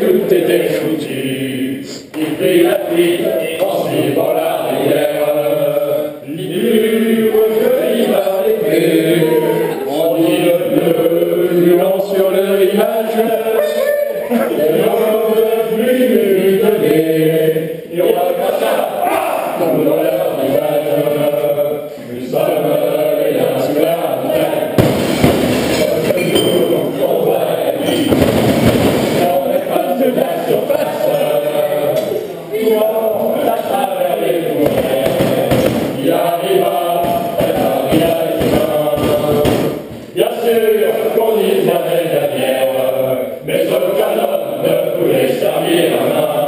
tout était foutu. Il prit la fuite en suivant la rivière. Libre, joli par l'épée, on dit le bleu, nuant sur le rivage. Et l'homme de pluie de nez, et on repassa comme dans leur rivage. Nous sommes les uns sous la montagne. On voit la vie, on n'est pas de la surface. On à travers les forêts, il arriva, il arriva. Bien sûr qu'on y avait la bière, mais aucun homme ne pouvait servir un